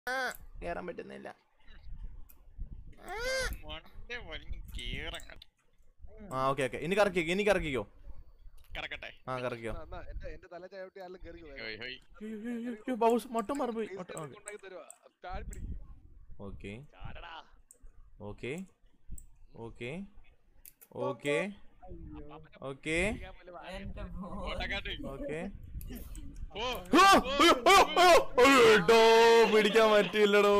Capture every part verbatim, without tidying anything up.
കേറാൻ പറ്റുന്നില്ല. ആ ഓക്കെ ഓക്കെ ഇനി കറക്കിക്കോ ഇനി കറക്കിക്കോ ആ കറക്കിക്കോ. മൊട്ടം മറന്നുപോയി. Okay okay okay okay okay okay പിടിക്കാൻ പറ്റില്ലടോ.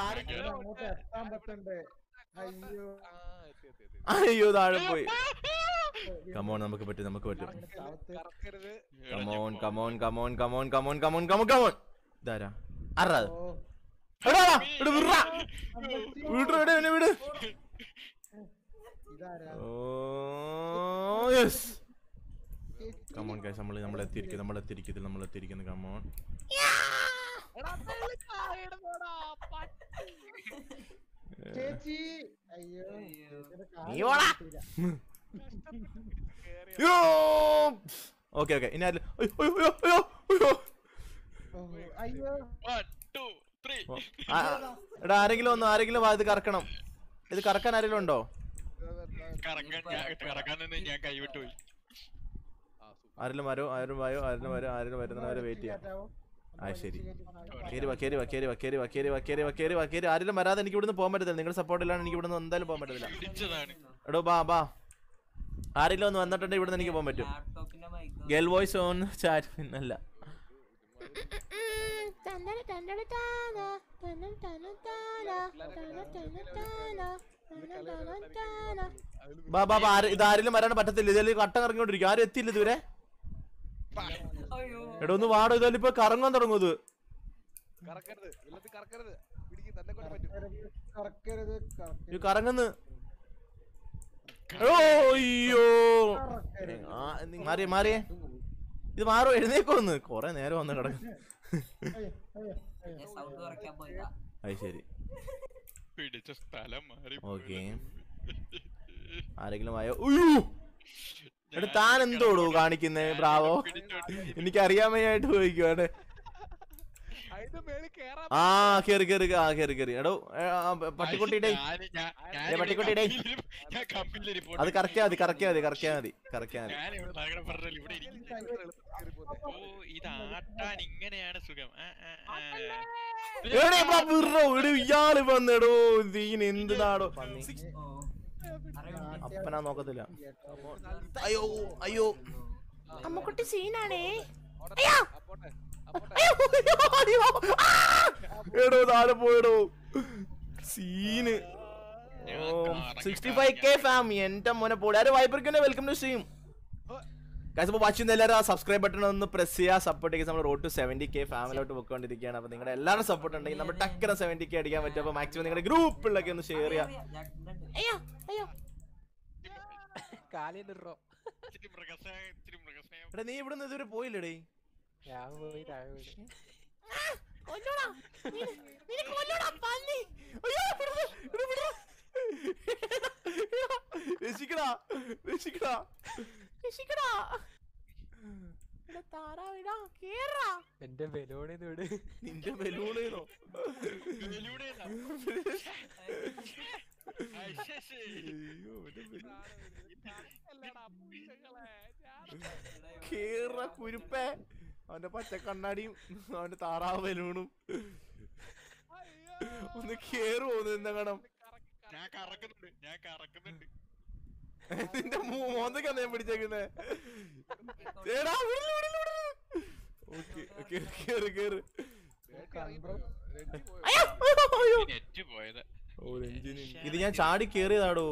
അയ്യോ താഴെ പോയി. കമോൺ നമുക്ക് പറ്റും നമുക്ക് പറ്റും. Come on come on come on come on come on come on come on come on. ഇതാരാ ആരാ വീട് വീട്. കമോൺ ഗൈസ് നമ്മൾ നമ്മൾ എത്തിയിരിക്കുന്നു നമ്മൾ എത്തിയിരിക്കുന്നു നമ്മൾ എത്തിയിരിക്കുന്നു. കമോൺ ഓക്കെ ഓക്കെ ഇനി എടാ ആരെങ്കിലും വന്നോ ആരെങ്കിലും ഇത് കറക്കണം. ഇത് കറക്കാൻ ആരെങ്കിലും ഉണ്ടോ? ആരെങ്കിലും വരോ ആരും വായോ ആരെങ്കിലും വരോ ആരെങ്കിലും വരുന്നവരെ വെയിറ്റ് ചെയ്യാം. ആ ശരി കേറി വാ കേറി വാ കേറി വാ കേറി വാ കേറി വാ കേറി വാ കേറി വാ കേറി. ആരെങ്കിലും വരാതെ എനിക്ക് ഇവിടുന്ന് പോകാൻ പറ്റത്തില്ല. നിങ്ങളുടെ സപ്പോർട്ട് ഇല്ലാണ്ട് എനിക്ക് ഇവിടുന്ന് എന്തായാലും പോകാൻ പറ്റത്തില്ല. എടോ ബാ ബാ ആരെങ്കിലും ഒന്ന് വന്നിട്ടുണ്ടെങ്കിൽ ഇവിടുന്ന് എനിക്ക് പോകാൻ പറ്റും. ഗേൾ വോയിസ് ഓൺ ചാറ്റ് പിന്നല്ല. ബാ ബാ ബാ ഇത് ആരെങ്കിലും വരാൻ പറ്റത്തില്ല. ഇതിൽ കട്ടം കറങ്ങിക്കൊണ്ടിരിക്കും. ആരും എത്തിയില്ല ഇതുവരെ. എടോ ഒന്ന് വാടോ ഇതായാലും ഇപ്പൊ കറങ്ങാൻ തുടങ്ങുന്നത്. കറങ്ങുന്നു. അയ്യോ മാറിയേ മാറിയേ ഇത് മാറോ എഴുന്നേക്കോന്ന്. കൊറേ നേരം വന്ന് കിടക്കും. അത് ശരി ഓക്കെ ആരെങ്കിലും ആയോ? എടാ താൻ എന്തോടോ കാണിക്കുന്നേ ബ്രാവോ? എനിക്കറിയാൻ വയ്യായിട്ട് ചോദിക്കുവാണ്. ആ കേറി കേറി ആ കേറി കേറി. എടോ പട്ടിക്കുട്ടിയുടെ പട്ടിക്കുട്ടിയുടെ അത് കറക്കിയാ മതി കറക്കിയാ മതി കറക്കിയാ മതി കറക്കിയാ മതി. ഇയാള് വന്നെടോ ദീൻ എന്ത് നാടോ അപ്പനാ നോക്കത്തില്ല. അയ്യോ അയ്യോ അമ്മക്കുട്ടി സീനാണേ. എടോ താഴെ പോയടോ scene. Sixty five K farm എന്റെ മോനെ പോടി. ആരും വൈബർക്കിന്റെ വെൽക്കം ടു സ്ട്രീം ഗൈസ്. അപ്പോൾ വാച്ച് ചെയ്യുന്ന എല്ലാവരും ആ സബ്സ്ക്രൈബ് ബട്ടൺ ഒന്ന് പ്രസ് ചെയ്യുക. സപ്പോർട്ട് ചെയ്യുക. നമ്മൾ റോഡ് ടു സെവന്റി കെ ഫാമിലോട്ട് പോയിക്കൊണ്ടിരിക്കുകയാണ്. അപ്പോൾ നിങ്ങളുടെ എല്ലാവരും സപ്പോർട്ട് ഉണ്ടെങ്കിൽ നമ്മൾ ടക്കര സെവന്റി കെ അടിക്കാൻ പറ്റും. അപ്പോൾ മാക്സിമം നിങ്ങളുടെ ഗ്രൂപ്പിലൊക്കെ ഒന്ന് ഷെയർ ചെയ്യാം. എടാ നീ ഇവിടെ നിന്ന് ഇതുവരെ പോയില്ലേടേ? രക്ഷിക്കടാ രക്ഷിക്കടാ രക്ഷിക്കടാ. എന്റെ ബലൂണേന്നോട് നിന്റെ ബലൂണേന്നോ? കേറ കുരുപ്പേ. അവന്റെ പച്ച കണ്ണാടിയും അവന്റെ താറാവ് ബലൂണും ഒന്ന് കേറുവോ എന്താ കണം? നിന്റെ മോന്തൊക്കെ ഞാൻ പിടിച്ചേക്കുന്നേ. കേറ് കേറ്. ഇത് ഞാൻ ചാടി കേറിയതാടോ.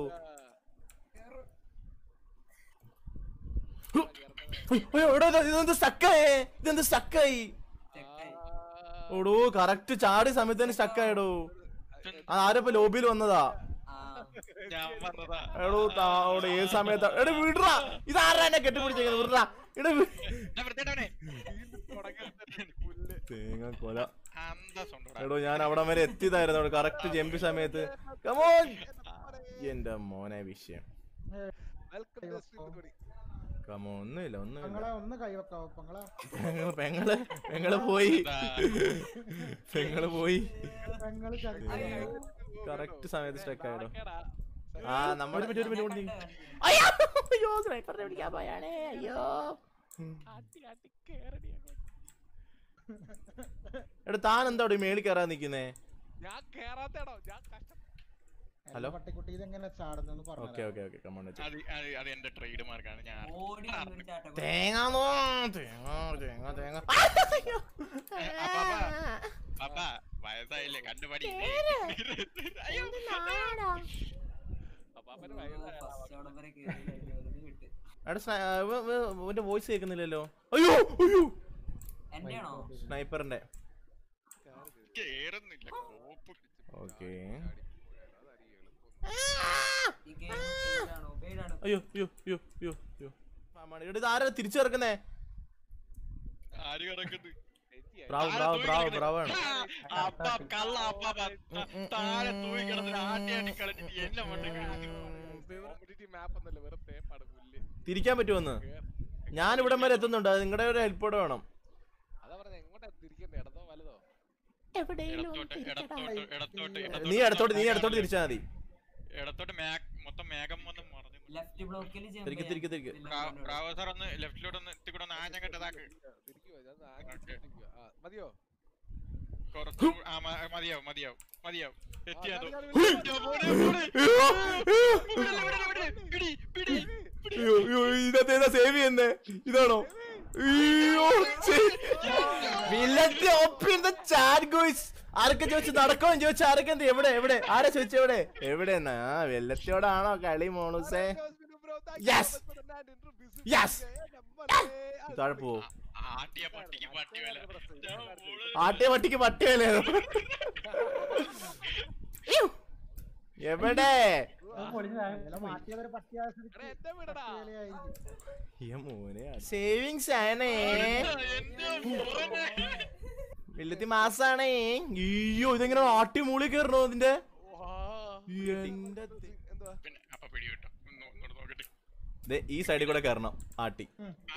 ഇതെന്ത് സ്റ്റക്കായേ? ഇതെന്ത് സ്റ്റക്കായി? ഓടോ കറക്റ്റ് ചാടി സമയത്ത് തന്നെ സ്റ്റക്കായടോ. ആരപ്പോ ലോബിയിൽ വന്നതാ? എടോ താവിടെ ഏത് സമയത്താ? എടാ വിടറാ. ഇതാരാ എന്നെ കെട്ടിപ്പിടിച്ചേക്കുന്നത്? വിടറാ. തേങ്ങ കൊല. എടോ ഞാൻ അവിടെ വരെ എത്തിയതായിരുന്നു കറക്റ്റ് ജമ്പി സമയത്ത്. കമോൺ എന്റെ മോനെ വിഷയം. കമോ ഒന്നുമില്ല ഒന്നുമില്ല. പെങ്ങളെ പെങ്ങള് പെങ്ങള് പോയി പെങ്ങള് പോയി കറക്റ്റ് സമയത്ത് സ്റ്റക്ക് ആയിടോ. ആ നമ്മുടെ അയ്യോ സ്നൈപ്പറിനെ പിടിക്കാൻ പോയാണേ. അയ്യോ എടാ താൻ എന്താ മേളിൽ കയറാൻ നിക്കുന്നേ? Hello okay okay okay come on. തേങ്ങാന്നോ തേങ്ങ തേങ്ങ തേങ്ങ വയസ്സായില്ലേ കണ്ടുപടി. എടാ വോയിസ് കേൾക്കുന്നില്ലല്ലോ. അയ്യോ അയ്യോ സ്നൈപ്പറിന്റെ. ഓക്കെ അയ്യോ അയ്യോ അയ്യോ അയ്യോ അയ്യോ ഇത് ആരാ തിരിച്ചു കിടക്കുന്നേ? ബ്രാവോ ബ്രാവോ ബ്രാവോ ബ്രാവോ ആണ്. തിരിക്കാൻ പറ്റുമോന്ന്? ഞാൻ ഇവിടം വരെ എത്തുന്നുണ്ട്. അത് നിങ്ങളുടെ ഒരു ഹെൽപ്പോടെ വേണം. നീ ഇടത്തോട്ട് നീ ഇടത്തോട്ട് തിരിച്ചാ മതി. ഇതേതാ സേവ് ചെയ്യുന്നേ? ഇതാണോ? ആരൊക്കെ ചോദിച്ചു നടക്കോ ചോദിച്ചു? ആരൊക്കെ എന്ത് എവിടെ എവിടെ ആരാ ചോദിച്ചു? എവിടെ എവിടെന്നാ? വെല്ലത്തോടാണോ കളി മോണൂസേ? യെസ് യെസ് താഴെ പോവോ? ആട്ടിയ പട്ടിക്ക് പട്ടി വില എവിടെ? സേവിങ്സ് ആണേ വെല്ലത്തി മാസാണേ. അയ്യോ ഇതെങ്ങനെ ആട്ടി മൂളി കയറണോ ഇതിന്റെ? ഈ സൈഡിൽ കൂടെ കയറണം ആട്ടി.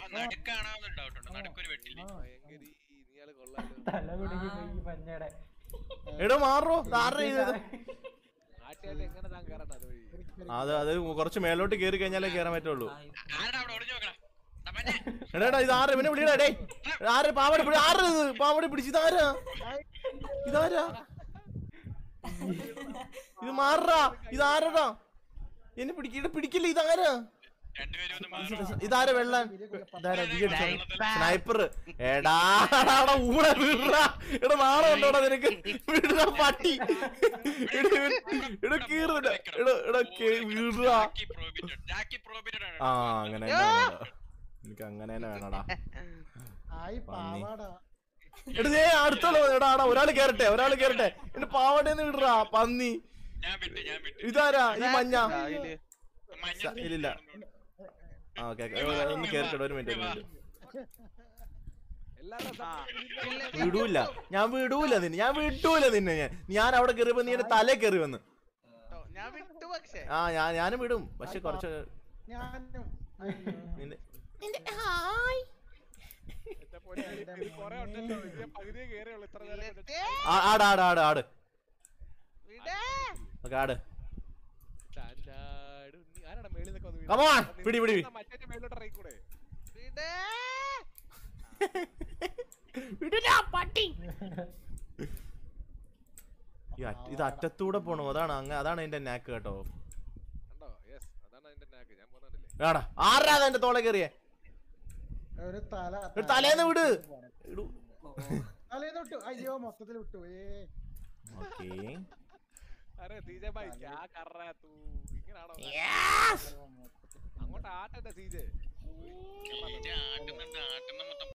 എടോ മാറോ ആരുടെ ചെയ്തത്? അത് അത് കുറച്ച് മേലോട്ട് കേറി കഴിഞ്ഞാലേ കേറാൻ പറ്റുള്ളൂ. എടാ ഇത് ആറ് ഇവനെ വിളിയടാ. ഡേ ആര് പാവടി പിടി? ആറ് ഇത് പാവടി പിടിച്ച്? ഇതാരാ ഇതാരാ ഇത്? മാറാ ഇതാരടാ? എന്നെ പിടിക്ക പിടിക്കില്ല. ഇതാരാ ഇതാരാ? വെള്ളൻ ഇതാരാ? സ്നൈപ്പർ. എടാ ഊടെ വീടാ. എടാ നാളെ ഉണ്ടോടാ നിനക്ക്? വീടാ പട്ടി. എടാ കീറുന്നുണ്ട്. എടാ എടാ വീടാ. ആ അങ്ങനെ എനിക്ക് അങ്ങനെ തന്നെ വേണടാ. എടാ അടുത്തുള്ള എടാ ഒരാള് കേറട്ടെ ഒരാള് കേറട്ടെ. എന്റെ പാവടേന്ന് വിടറാ പന്നി. ഇതാരാ ഈ മഞ്ഞ? ഇല്ലില്ല. ഓക്കെ ഒന്ന് കേറിട്ടോ. ഒരു മിനിറ്റ് ഒരു മിനിറ്റ്. വിടൂല ഞാൻ വിടൂല നിന്നെ. ഞാൻ വിടൂല നിന്നെ. ഞാൻ ഞാൻ അവിടെ കയറിയപ്പോ നീ എന്റെ തലേ കയറി വന്ന്. ആ ഞാൻ ഞാനും വിടും. പക്ഷെ കുറച്ച് ആട് ആട് ആട് ആട് ഓക്കെ ആട്. Come on, പിടി പിടി. പട്ടി ഇത് അറ്റത്തൂടെ പോണു. അതാണ് അങ്ങ അതാണ് എന്റെ നാക്ക് കേട്ടോ. ആടാ ആരാ എന്റെ തോളെ കയറിയേ? തലേന്ന് വിട്. അയ്യോ മൊത്തത്തിൽ വിട്ടു. അങ്ങോട്ട് ആട്ടെ സീജെ.